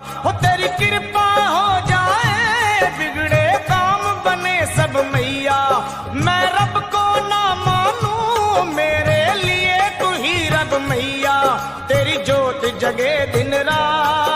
हो तेरी कृपा हो जाए, बिगड़े काम बने सब मैया। मैं रब को ना मानूं, मेरे लिए तू ही रब मैया। तेरी जोत जगे दिन रात,